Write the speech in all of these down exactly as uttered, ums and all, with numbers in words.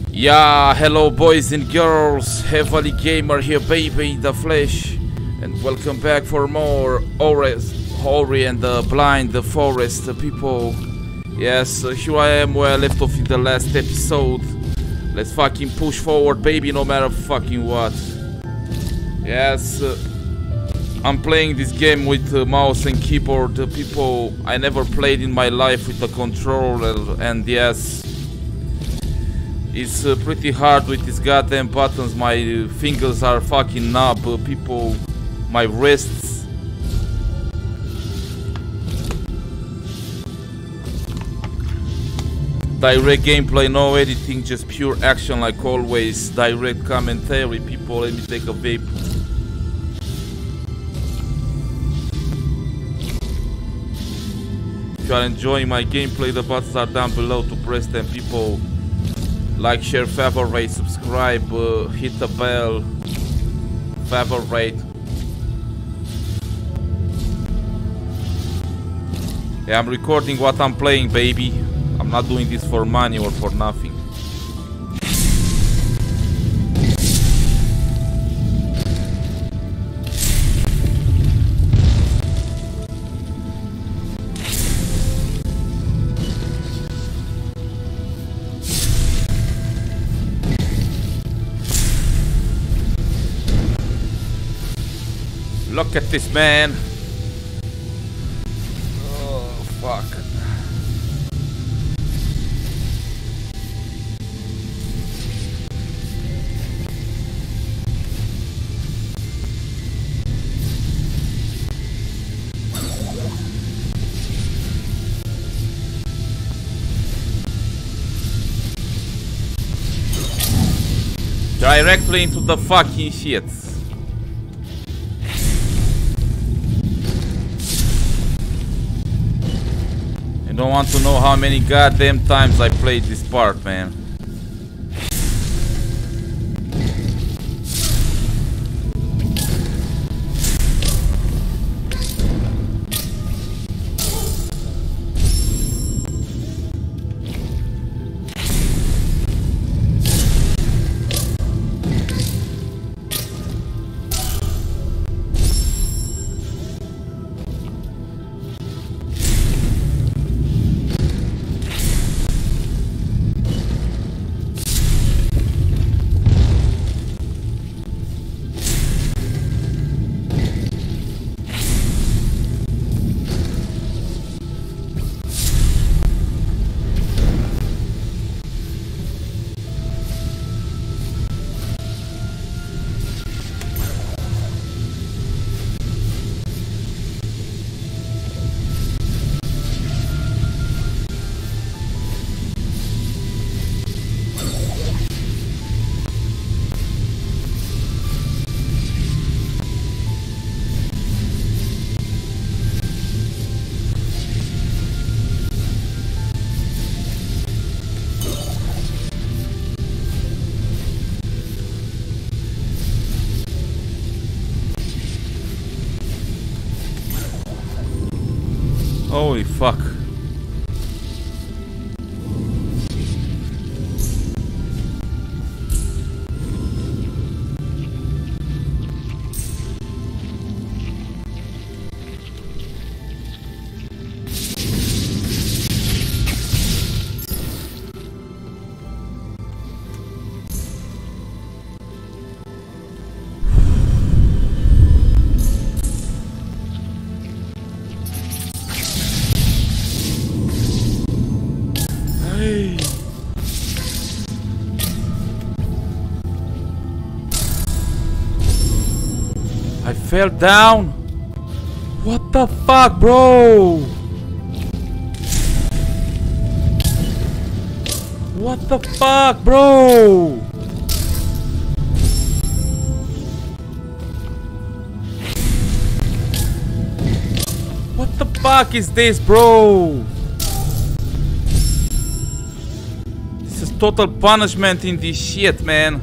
Yeah, hello boys and girls, HeavilyGamer here, baby, in the flesh, and welcome back for more Ori and the Blind the Forest uh, people. Yes, uh, here I am where I left off in the last episode. Let's fucking push forward, baby, no matter fucking what. Yes, uh, I'm playing this game with uh, mouse and keyboard, uh, people. I never played in my life with a controller, and yes, it's uh, pretty hard with these goddamn buttons. My uh, fingers are fucking numb, uh, people. My wrists. Direct gameplay, no editing, just pure action like always. Direct commentary, people. Let me take a vape. If you are enjoying my gameplay, the buttons are down below to press them, people. Like, share, favorite, subscribe, uh, hit the bell, favorite. Yeah, I'm recording what I'm playing, baby. I'm not doing this for money or for nothing. Look at this, man. Oh, fuck. Directly into the fucking shit. I don't want to know how many goddamn times I played this part, man. Holy fuck. I fell down. What the fuck, bro? What the fuck, bro? What the fuck is this, bro? This is total punishment in this shit, man.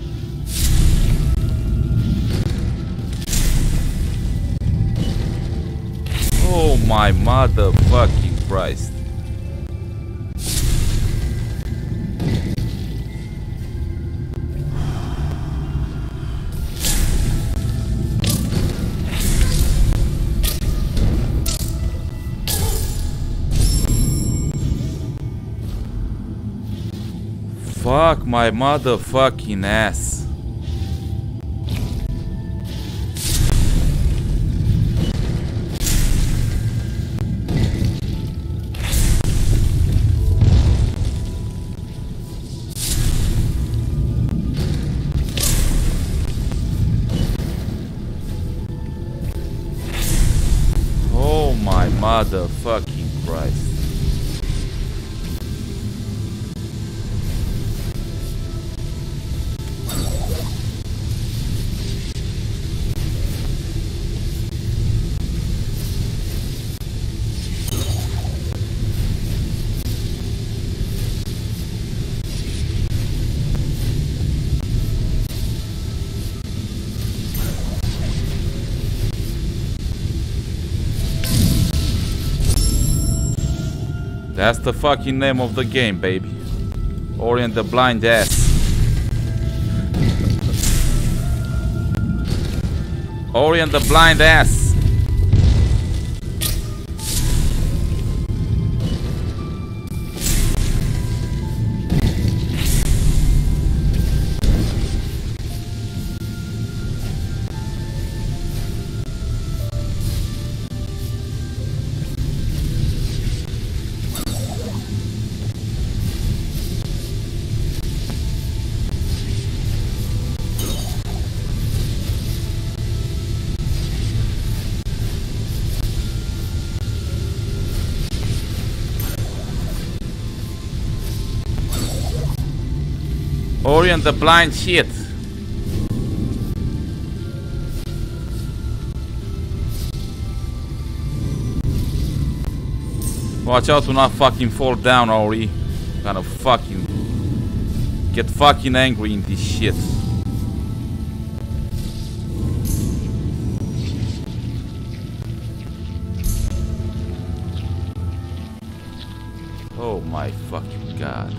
Oh my motherfucking Christ. Fuck my motherfucking ass. Oh my motherfucking Christ. That's the fucking name of the game, baby. Ori and the Blind Ass. Ori and the Blind Ass. Ori and the Blind Shit. Watch out to not fucking fall down, Ori. Kind of fucking get fucking angry in this shit. Oh my fucking god.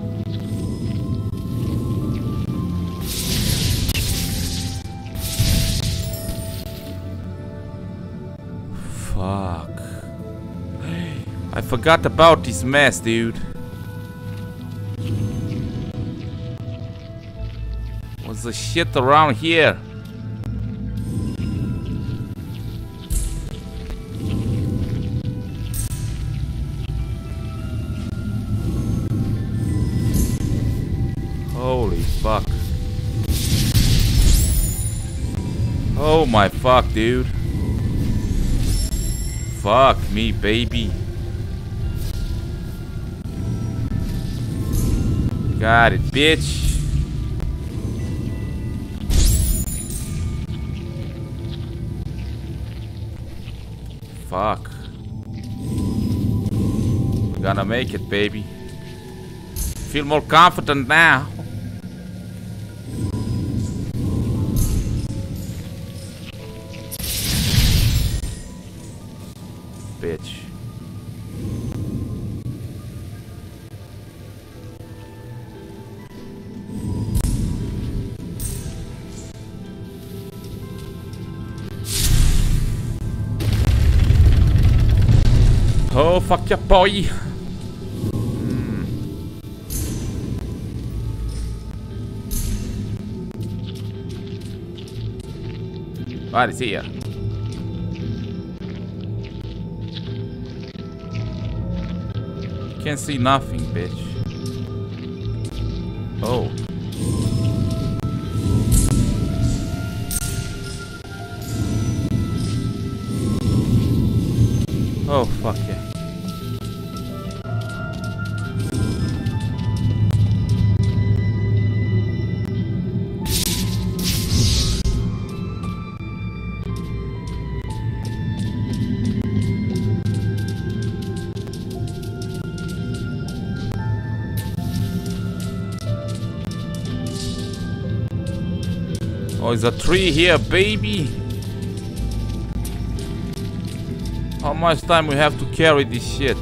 Fuck. I forgot about this mess, dude. What's the shit around here? Holy fuck. Oh my fuck, dude. Fuck me, baby. Got it, bitch. Fuck. We're gonna make it, baby. Feel more confident now. Bitch. Oh, fuck ya, boy. Mm. What is here? Can't see nothing, bitch. Oh. Oh, fuck yeah. Oh, there's a tree here, baby. How much time we have to carry this shit?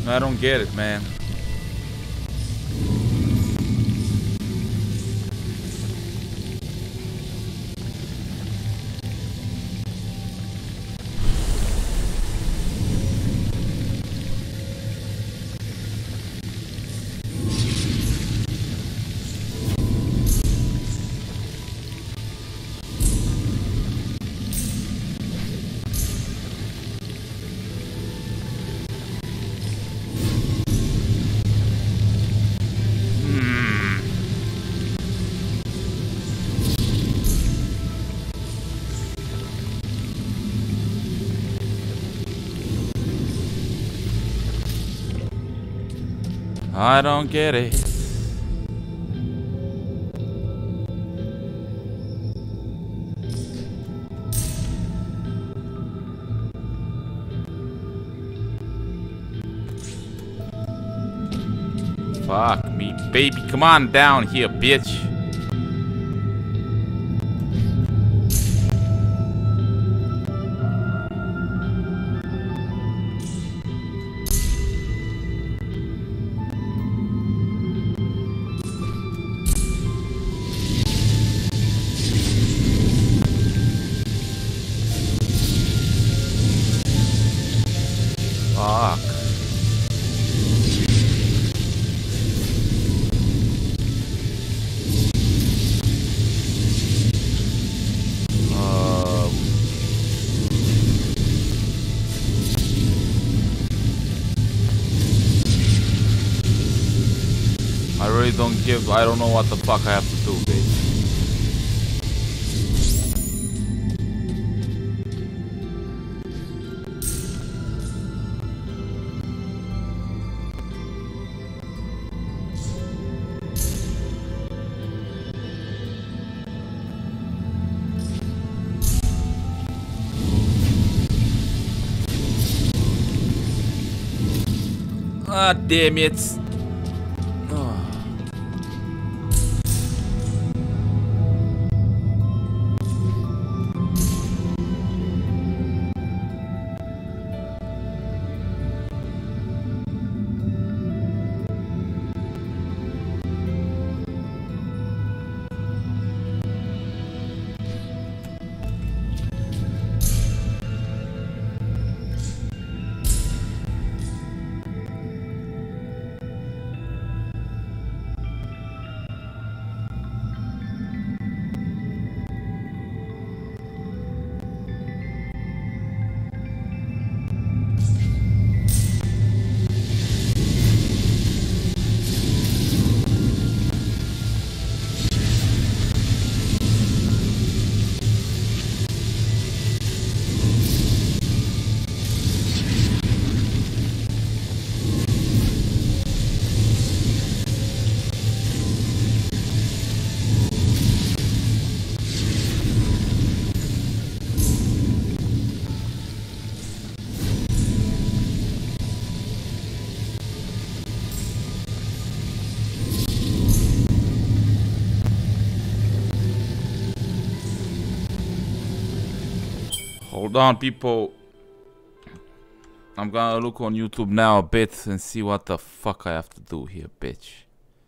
I don't get it, man. I don't get it. Fuck me, baby. Come on down here, bitch. Fuck. Um. I really don't give. I don't know what the fuck I have to do, bitch. Ah, damn it. Oh. Hold on, people. I'm gonna look on YouTube now a bit and see what the fuck I have to do here, bitch.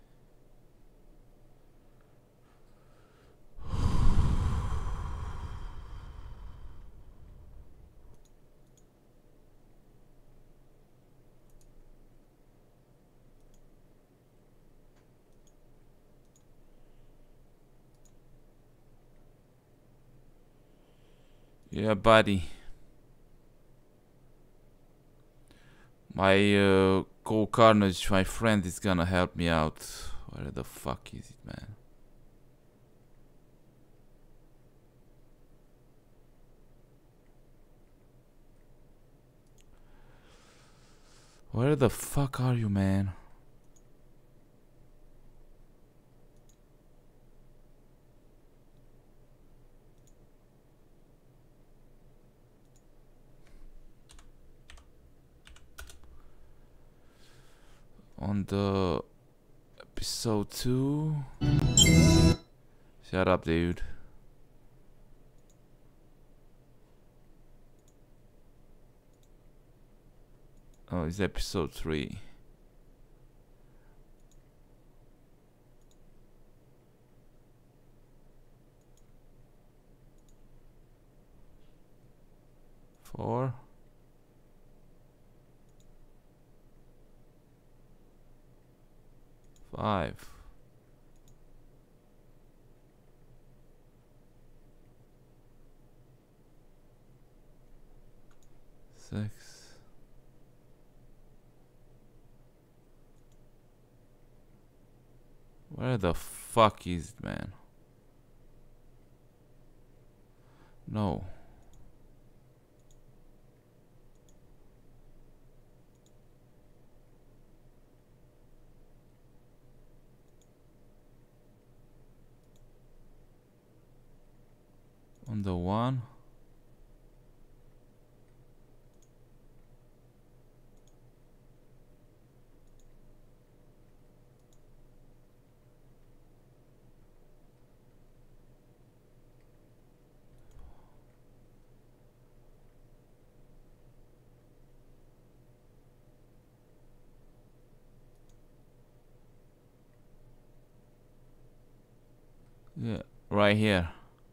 Yeah, buddy. My uh, co-carnage, my friend, is gonna help me out. Where the fuck is it, man? Where the fuck are you, man? On the episode two. Shut up, dude. Oh, it's episode three. Four. Five. Six. Where the fuck is it, man? No. On the one. Yeah, right here.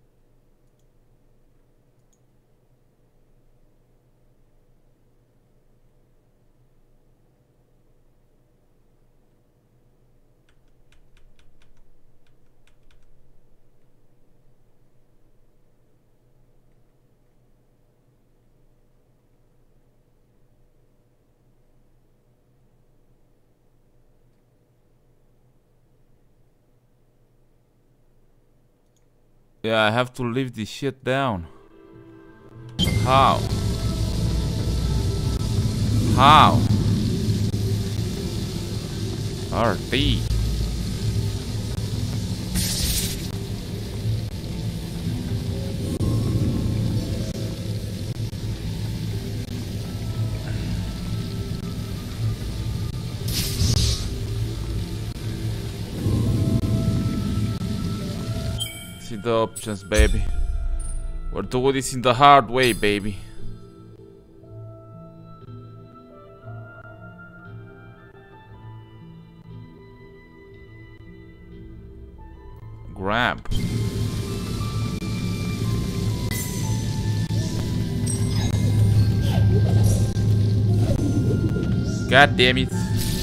Yeah, I have to leave this shit down. How? How? R T. See the options, baby. We're doing this in the hard way, baby. Grab. God damn it.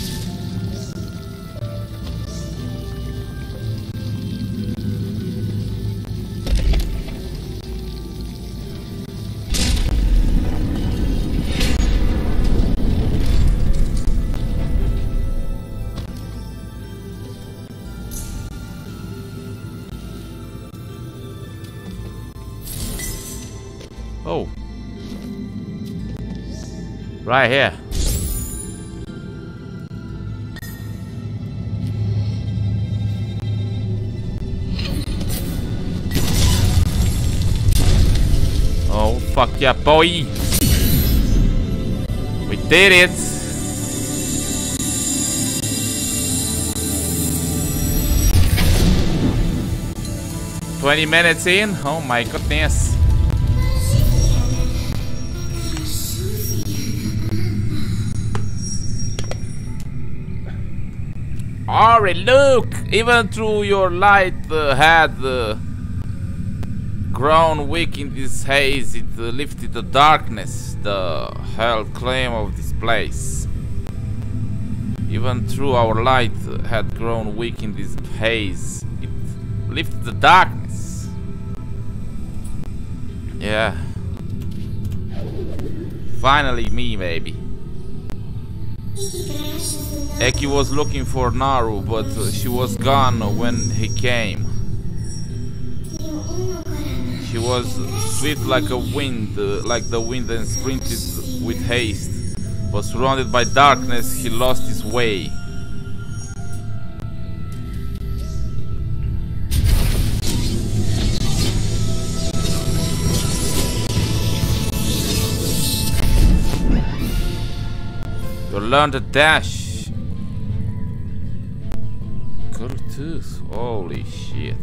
Oh. Right here. Oh, fuck yeah, boy. We did it. twenty minutes in. Oh my goodness. Alright, look! Even through your light uh, had uh, grown weak in this haze, it uh, lifted the darkness, the held claim of this place. Even through our light uh, had grown weak in this haze, it lifted the darkness. Yeah. Finally me, baby. Eki was looking for Naru, but uh, she was gone when he came. She was swift like a wind, uh, like the wind, and sprinted with haste. But surrounded by darkness, he lost his way. You learned to dash. Tooth. Holy shit.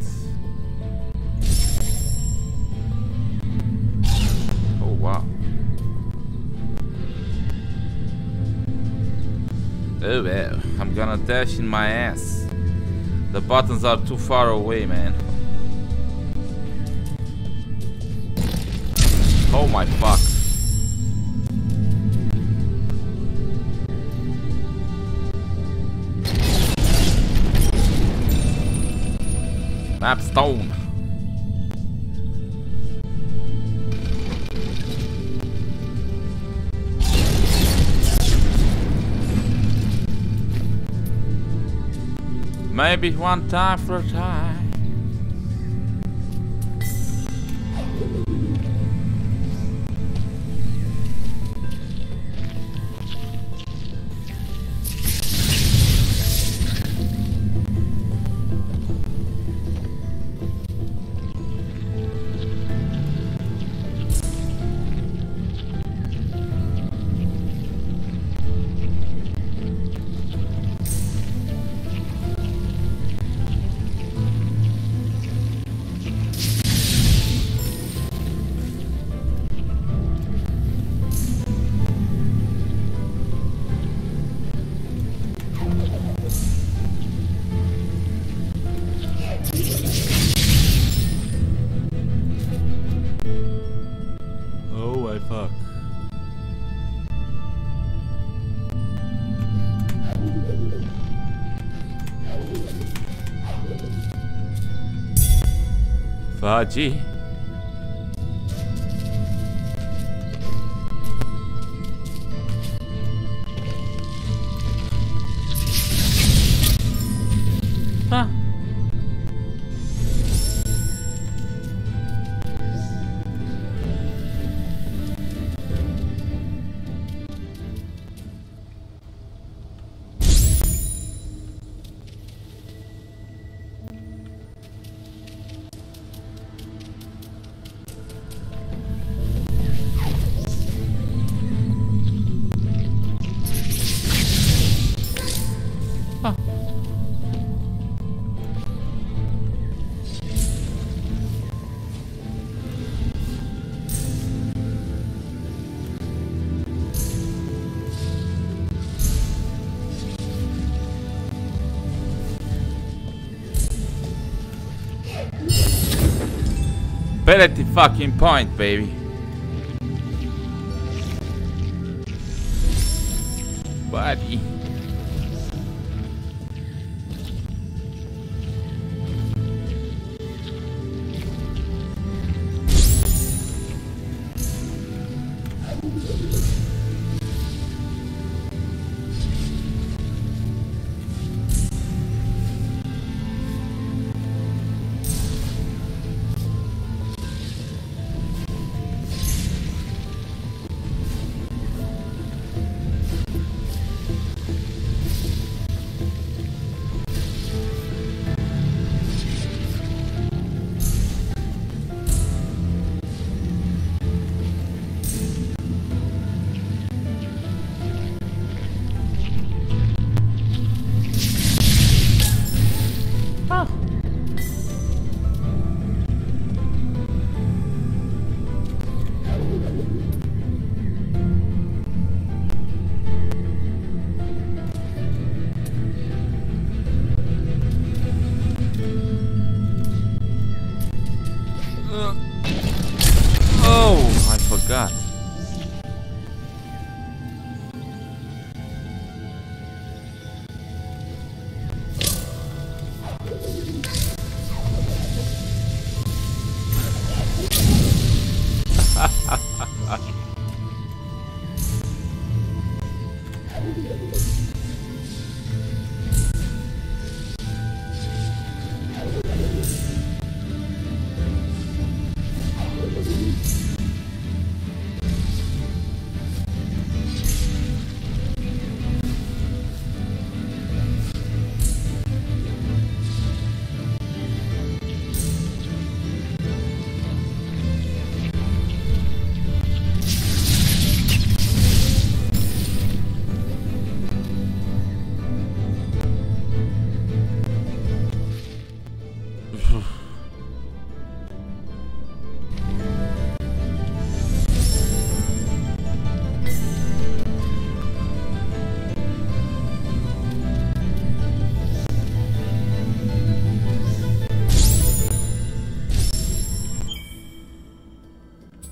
Oh wow. Oh well, I'm gonna dash in my ass. The buttons are too far away, man. Oh my fuck. Map stone. Maybe one time for a time. Fuck. Fudgy. Huh. Ability fucking point, baby. Buddy. God.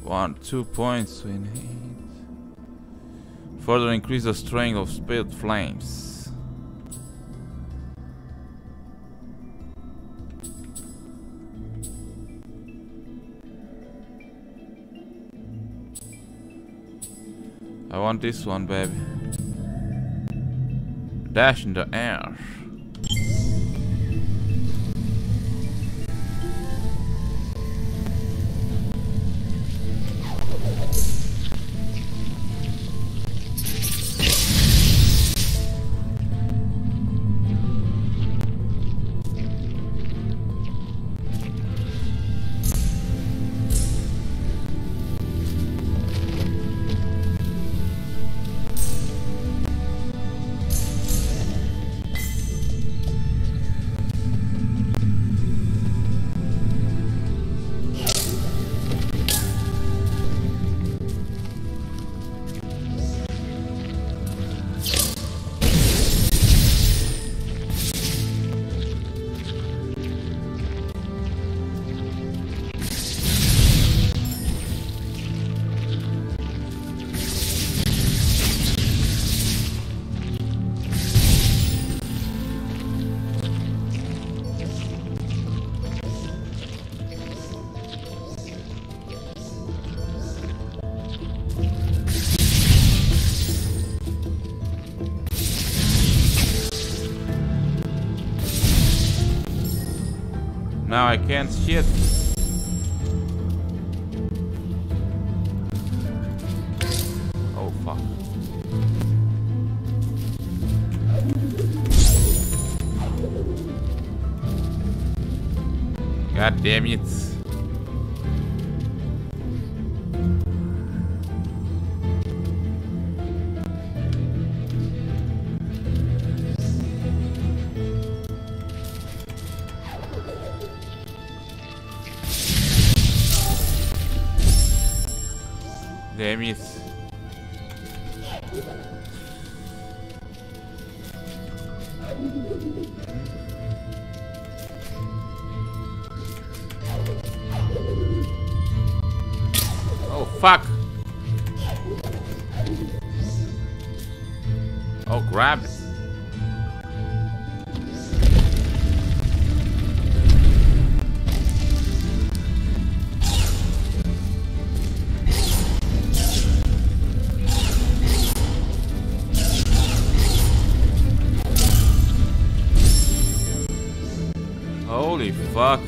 One, two points to enhance. Further increase the strength of spirit flames. I want this one, baby. Dash in the air. Now I can't shit. Oh fuck. God damn it. Damn it. Oh fuck. Oh, grab it. Holy fuck.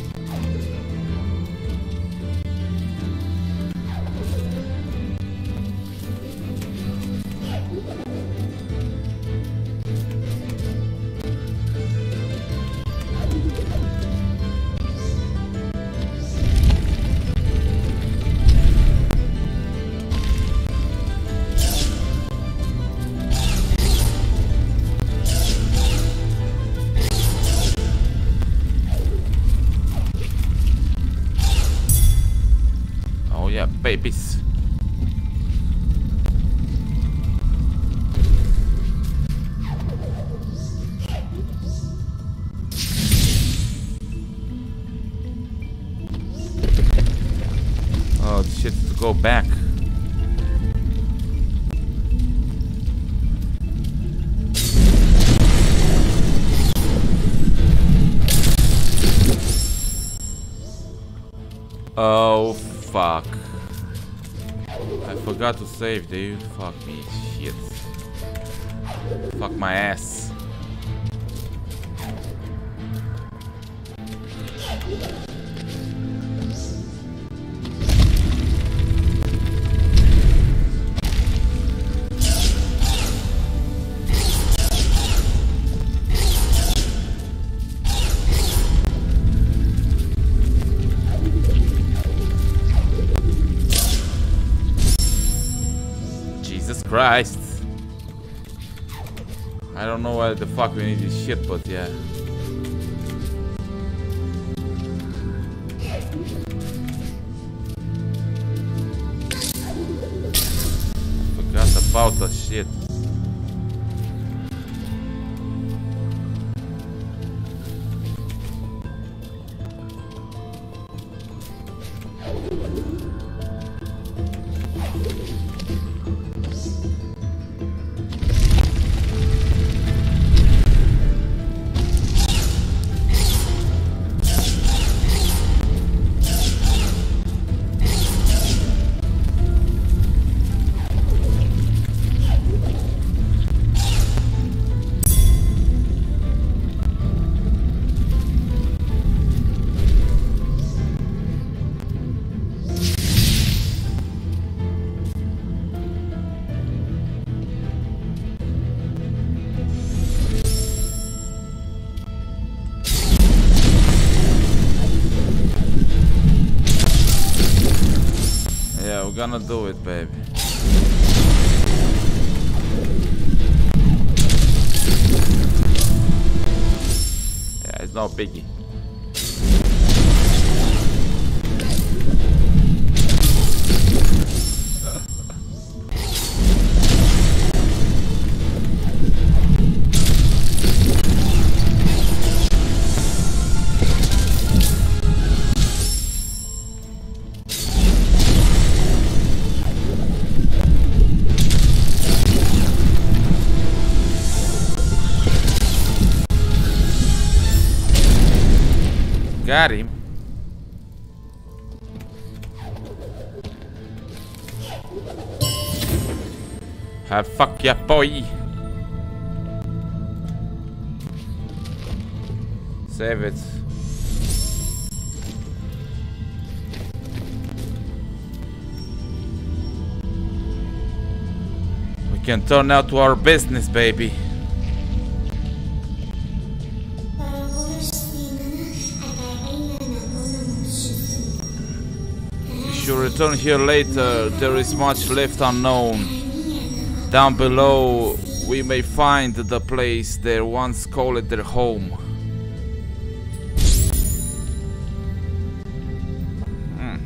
Yeah, babies. Oh shit, to go back. Oh fuck. I forgot to save, dude. Fuck me, shit. Fuck my ass. Jesus Christ. I don't know why the fuck we need this shit, but yeah. Forgot about the shit. gonna do it, baby. Yeah, it's no biggie. Got him. Ah, fuck yeah, boy. Save it. We can turn now to our business, baby. If you return here later, there is much left unknown. Down below, we may find the place they once called their home. Hmm.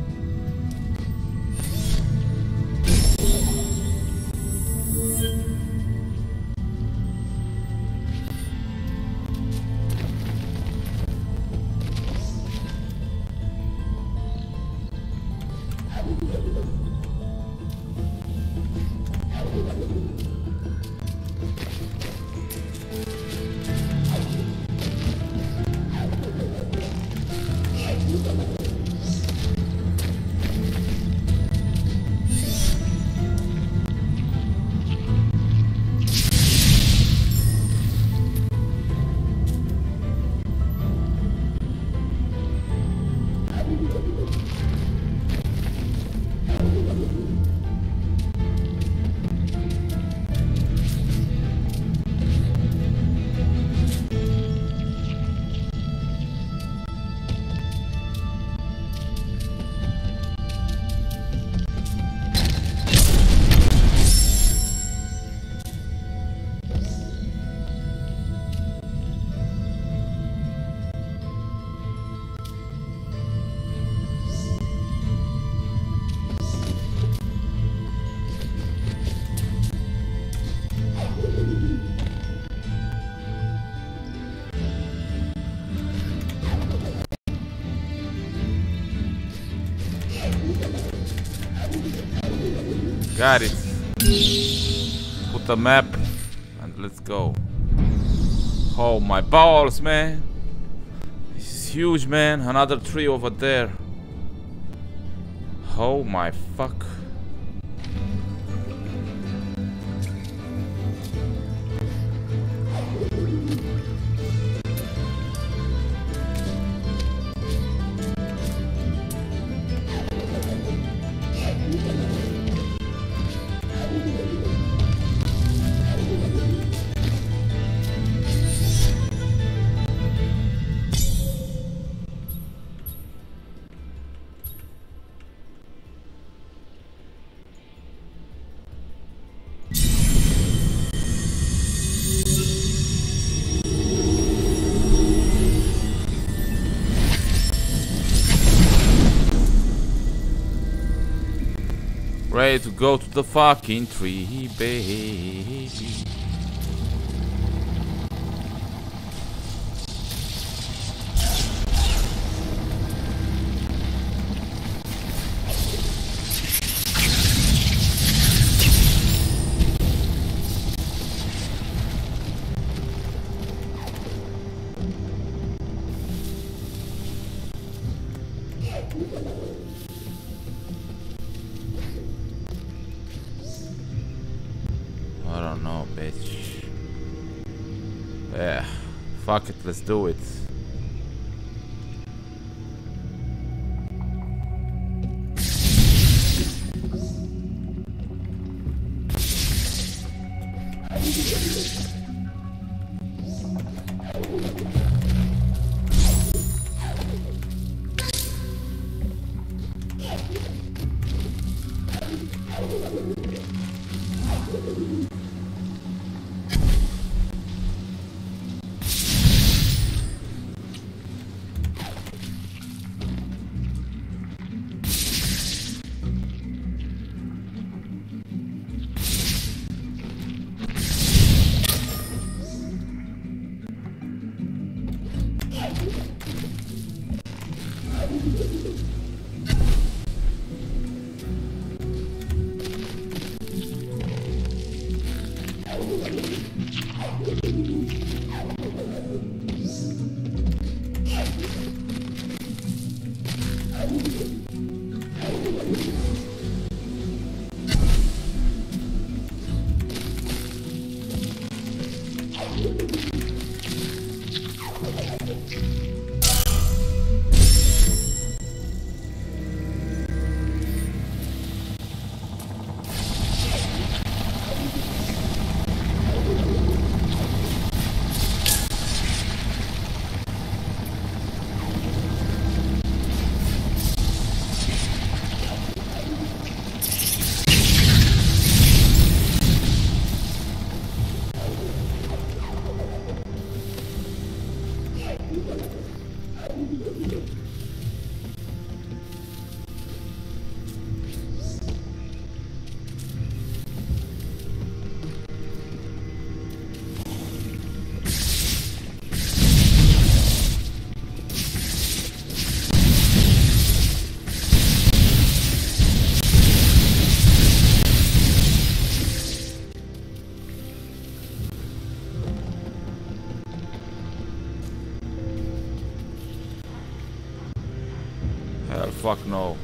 Got it. Put the map and let's go. Oh my balls, man. This is huge, man. Another tree over there. Oh my fuck. Ready to go to the fucking tree, baby. I don't know, bitch. Yeah, fuck it, let's do it. Hell, fuck no.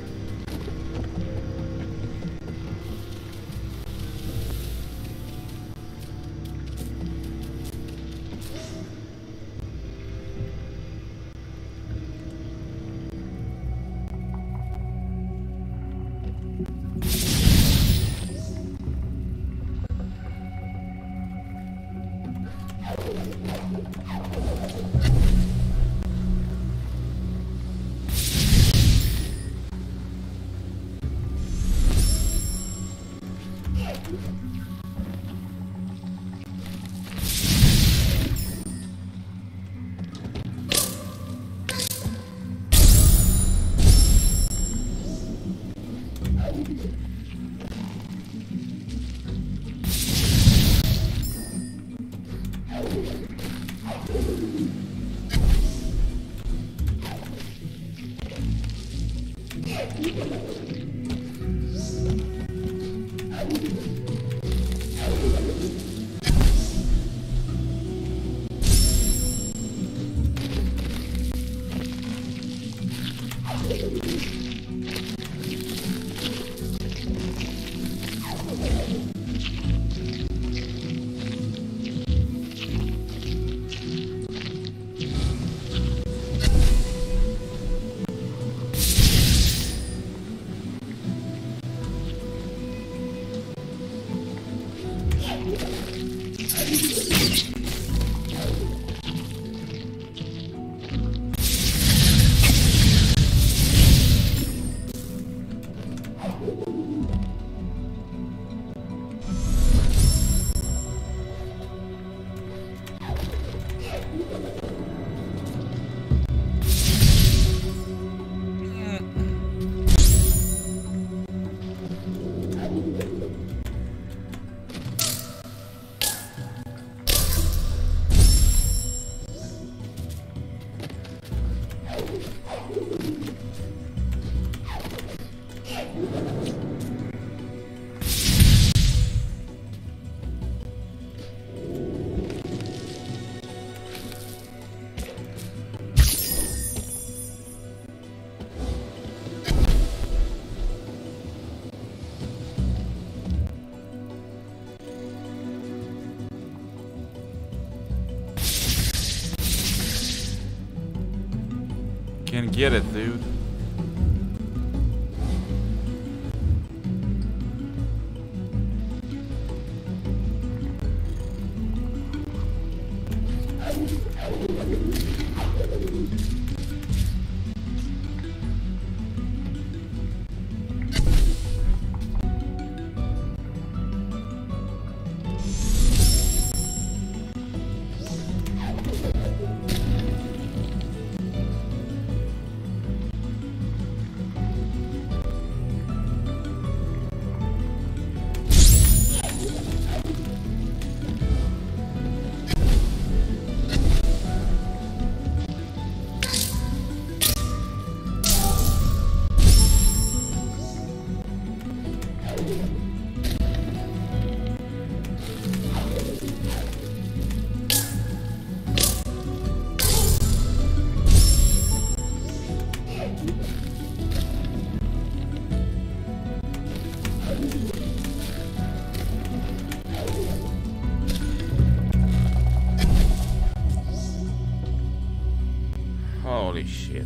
Can't get it, dude. Holy shit.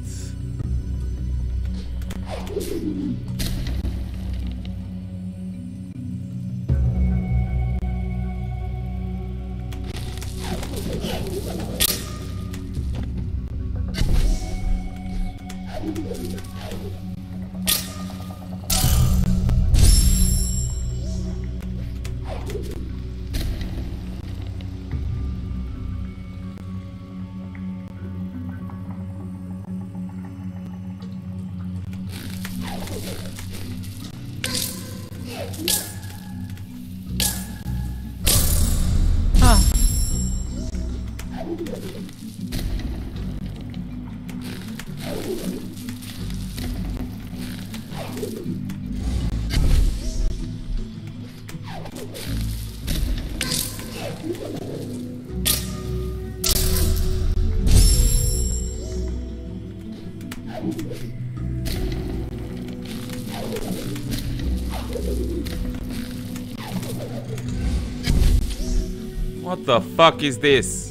What the fuck is this?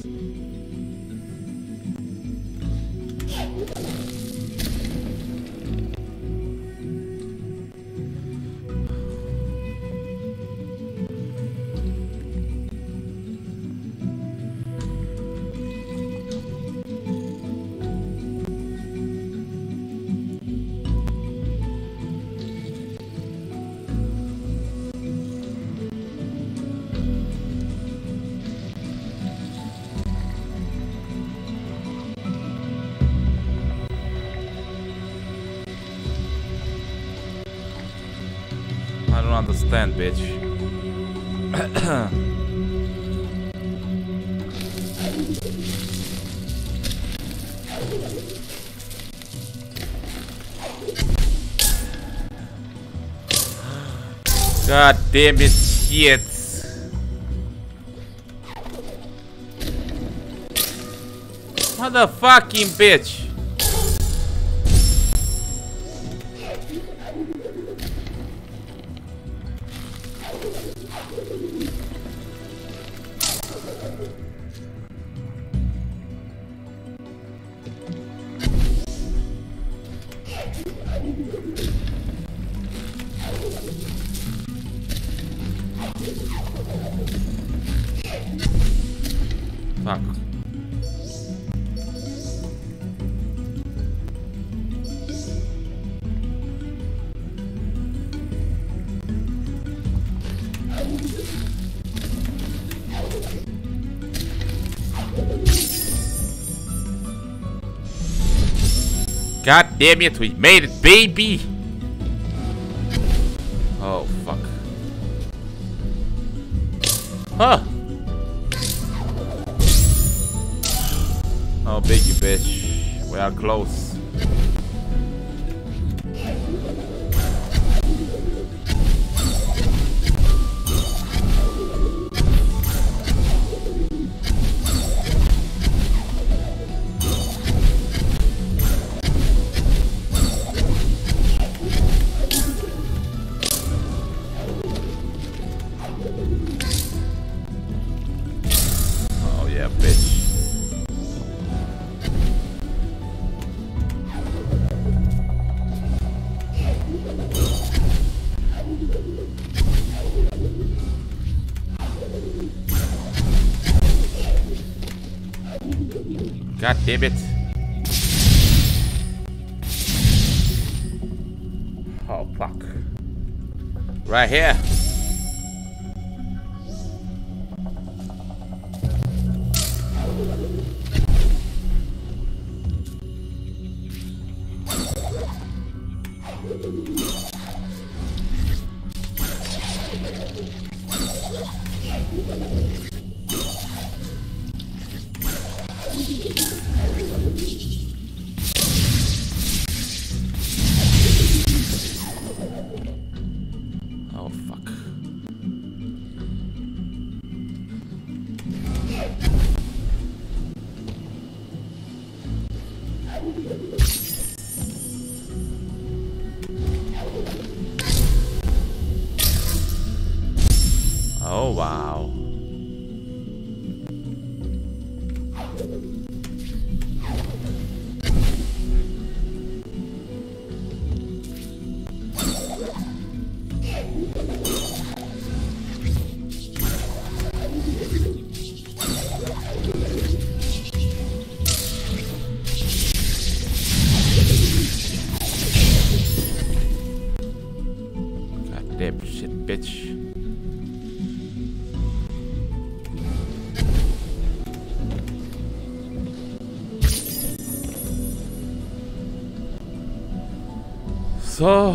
I don't understand, bitch. God damn it, shit. Motherfucking bitch. Fuck. God damn it, we made it, baby! Oh, fuck. Huh! Oh, biggie, bitch. We are close. Oh, yeah, bitch. God damn it. Oh, fuck. Right here. Oh, fuck. wow. Goddamn shit, bitch. So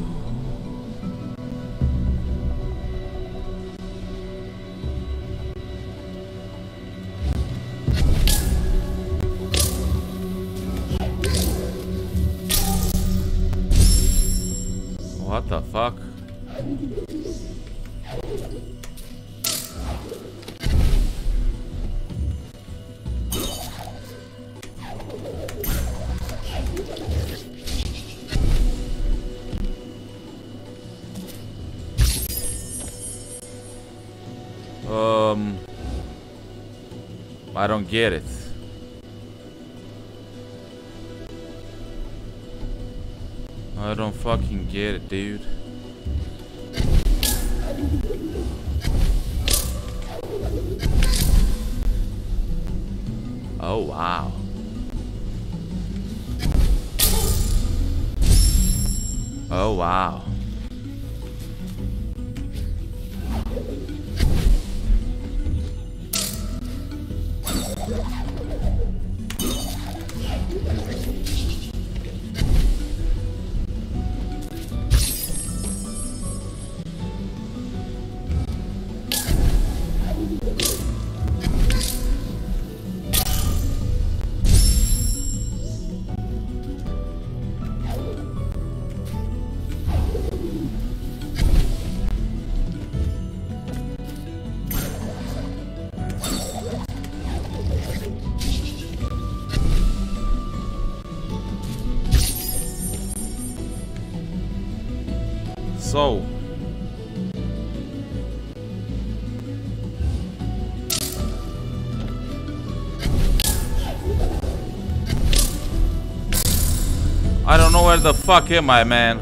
what the fuck? Um, I don't get it. I don't fucking get it, dude. Oh, wow. Oh, wow. So I don't know where the fuck am I, man.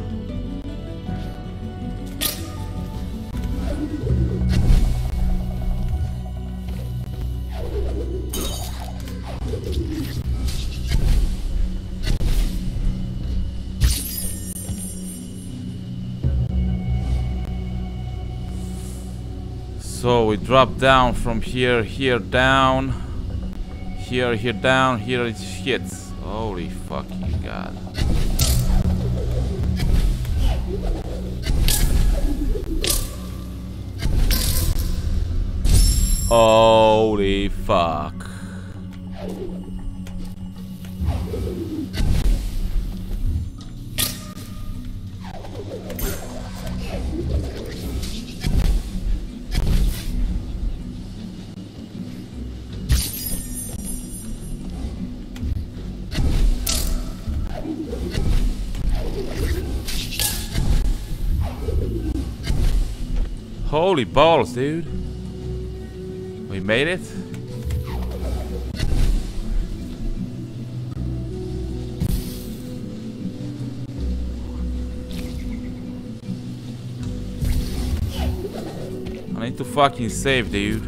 So we drop down from here, here down, here, here down, here it hits. Holy fucking god. Holy fuck. Holy balls, dude. We made it? I need to fucking save, dude.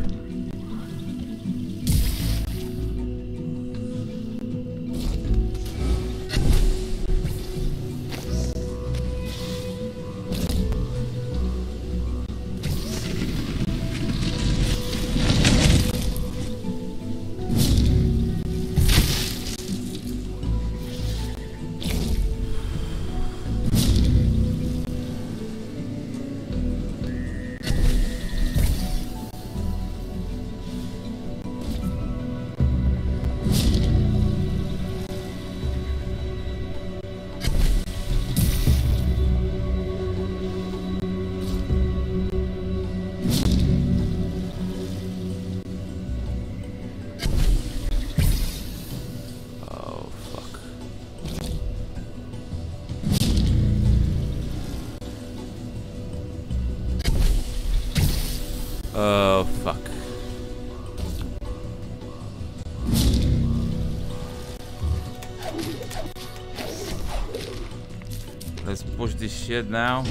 Uh, fuck. Let's push this shit now.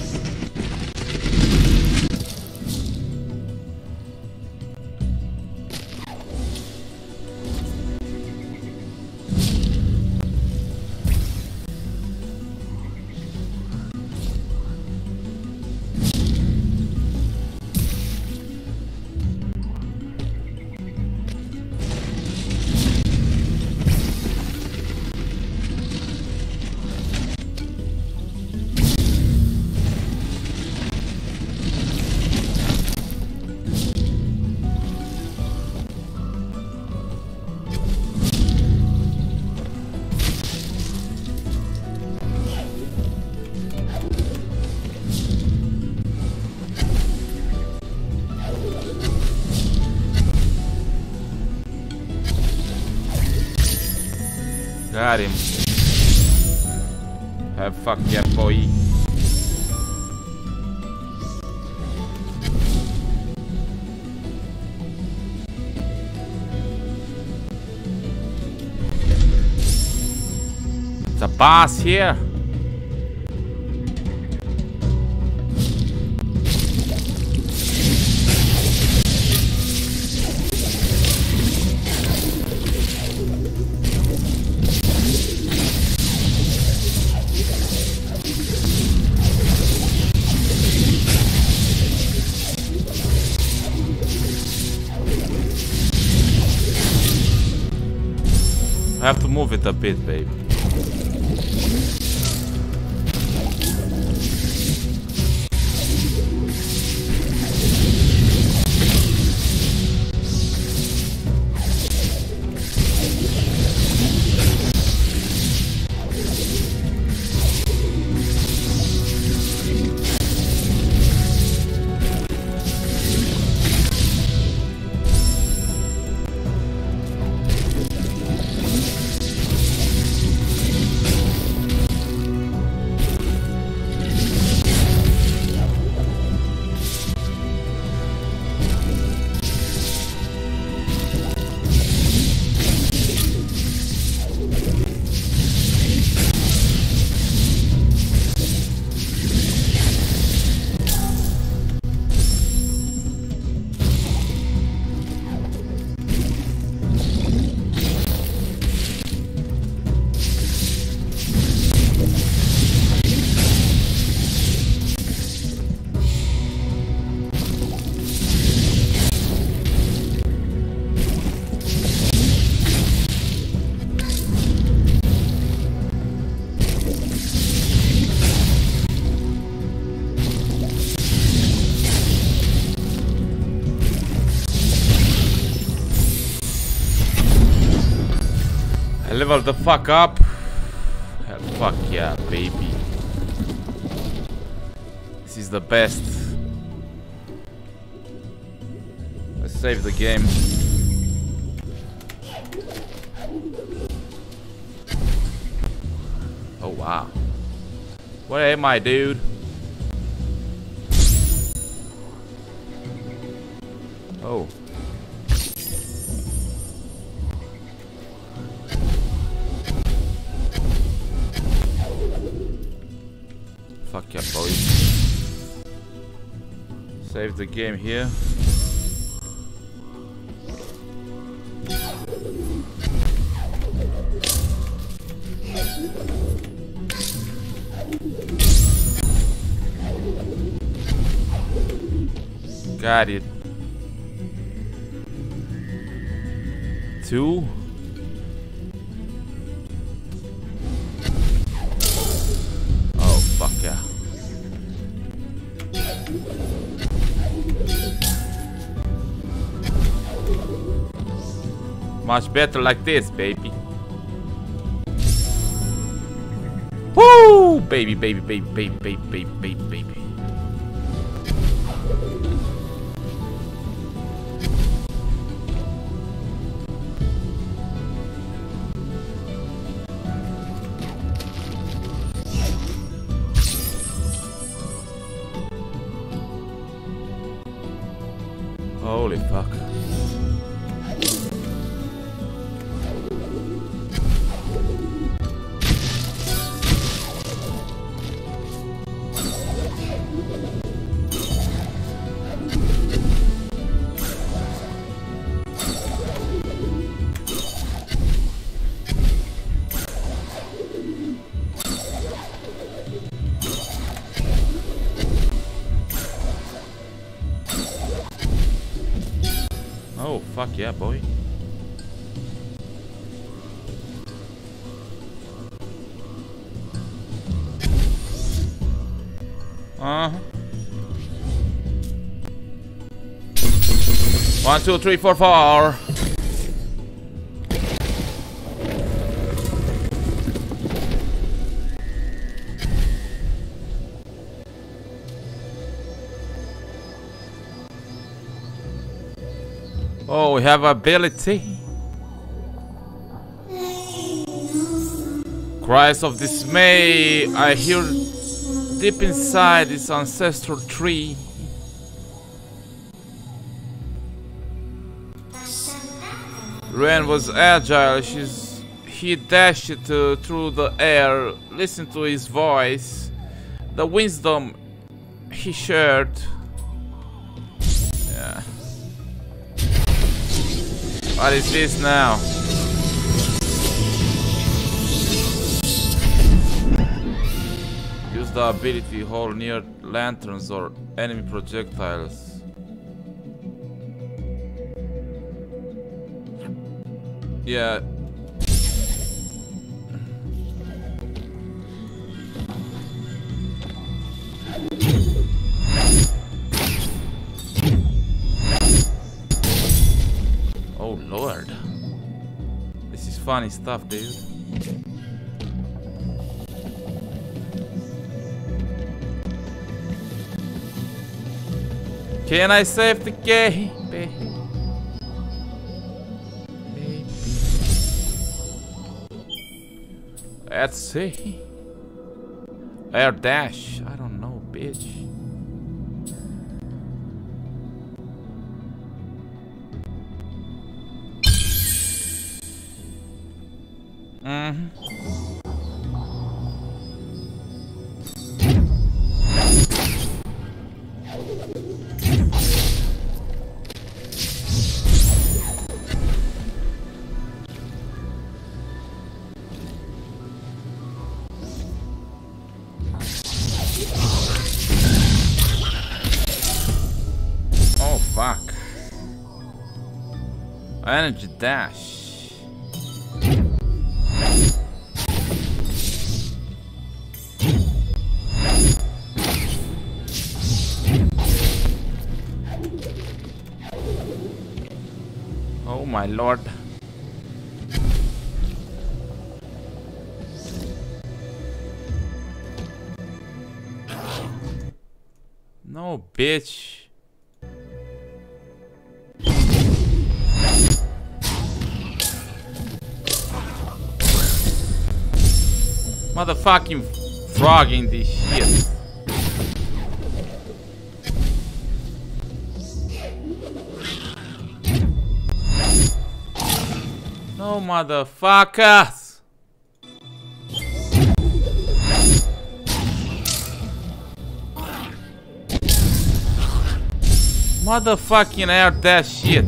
Got him. Have fuck yeah, boy. It's a boss here. I have to move it a bit, babe. Level the fuck up. Hell, fuck yeah, baby. This is the best. Let's save the game. Oh wow. Where am I, dude? Oh. Fuck yeah, boys. Save the game here. Got it. Two. Oh, fuck yeah. Much better like this, baby. Woo! Baby, baby, baby, baby, baby, baby, baby, baby. Holy fuck. Oh, fuck yeah, boy. Uh-huh. One, two, three, four, four. Oh, we have ability. Cries of dismay I hear deep inside this ancestral tree. Ren was agile. She's, he dashed uh, through the air. Listen to his voice. The wisdom he shared. Yeah. What is this now? Use the ability to hold near lanterns or enemy projectiles. Yeah. Oh Lord. This is funny stuff, dude. Can I save the game, baby? Baby. Let's see. Air dash. I don't know, bitch. Mm-hmm. Oh fuck. Energy dash. Oh my lord. No, bitch. Motherfucking frog in this shit. No, motherfuckers. Motherfucking air that shit.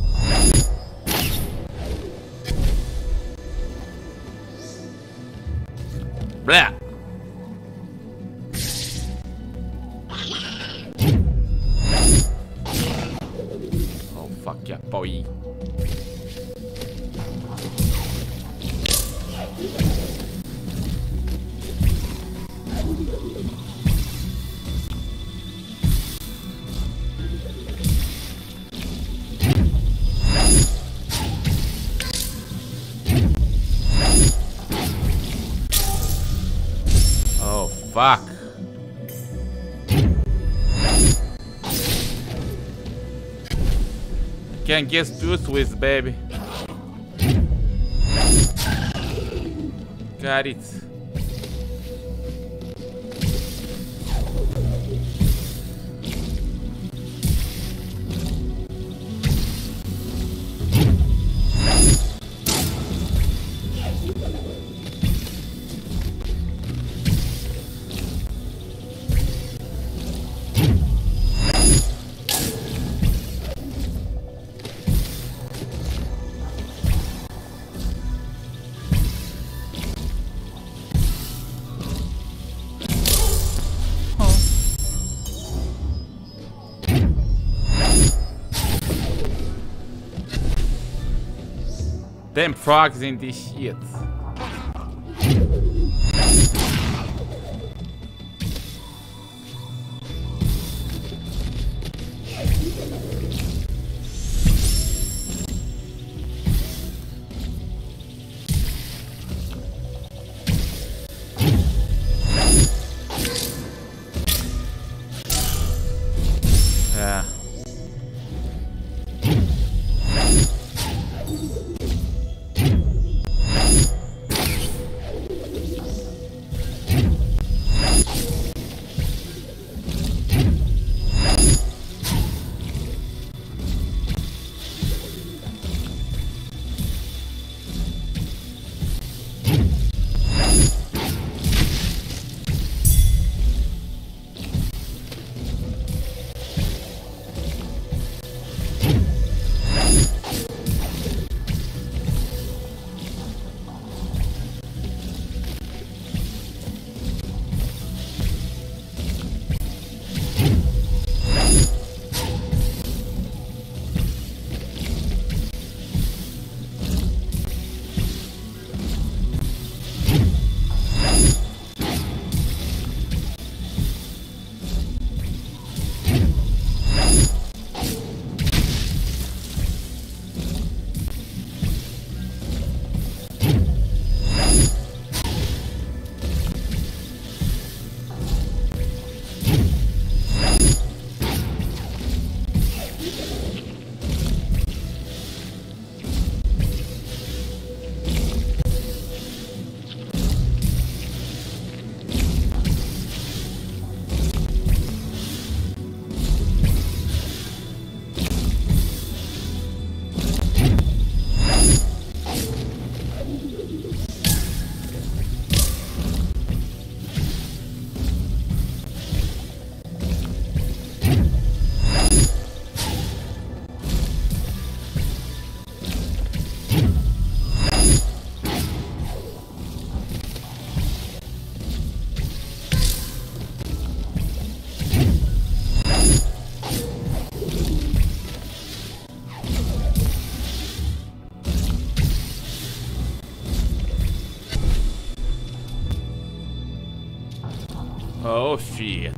Blah. Oh fuck yeah, boy. Oh fuck. Can't get used with, baby. Got it. Damn frogs in this shit. Yeah. Oh shit.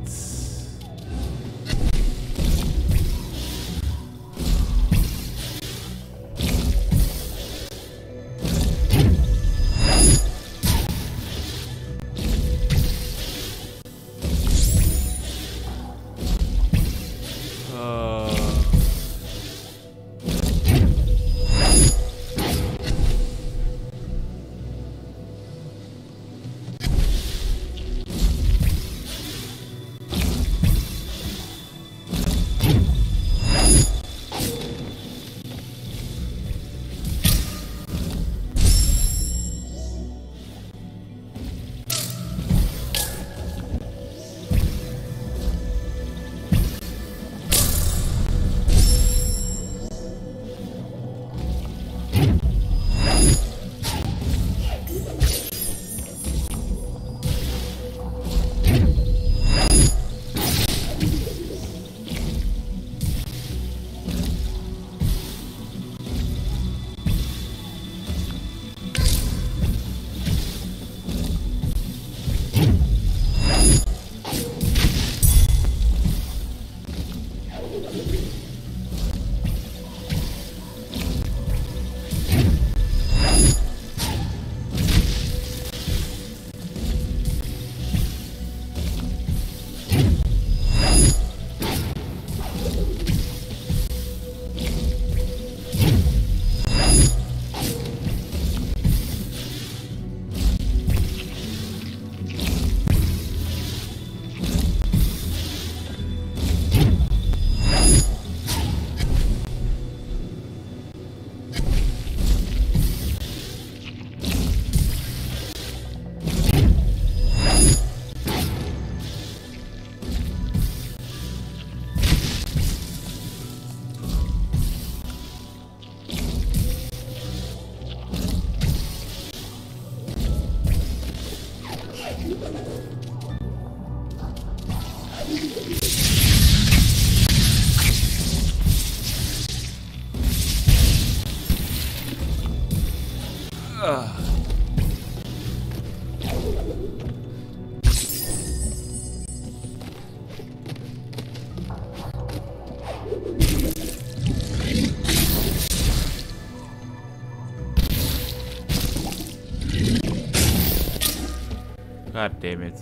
God damn it.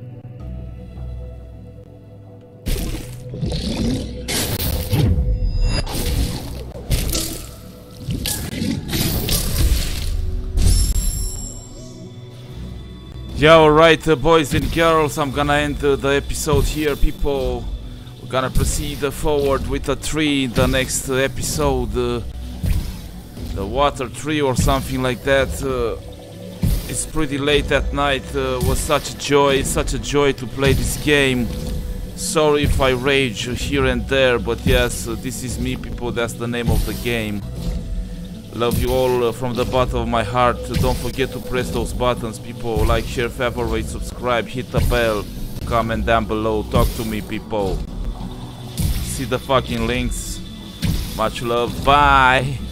Yeah, alright, uh, boys and girls, I'm gonna end uh, the episode here, people. We're gonna proceed uh, forward with a tree in the next uh, episode. Uh, the water tree or something like that. Uh, it's pretty late at night. Uh, was such a joy, such a joy to play this game. Sorry if I rage here and there, but yes, uh, this is me, people. That's the name of the game. Love you all uh, from the bottom of my heart. Uh, don't forget to press those buttons, people. Like, share, favorite, subscribe, hit the bell, comment down below, talk to me, people. See the fucking links. Much love. Bye.